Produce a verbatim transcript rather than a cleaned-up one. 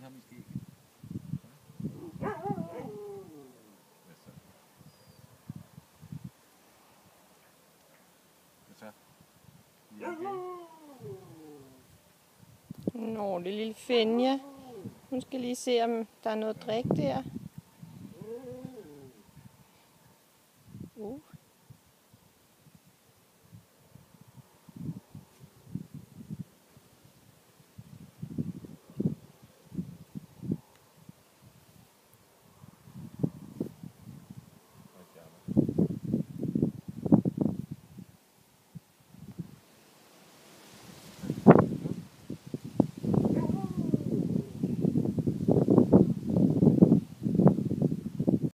ham i skægget. Hvad så? Hvad så? Ja, okay. Nå, det lille Fenja. Hun skal lige se, om der er noget drik der. Uh.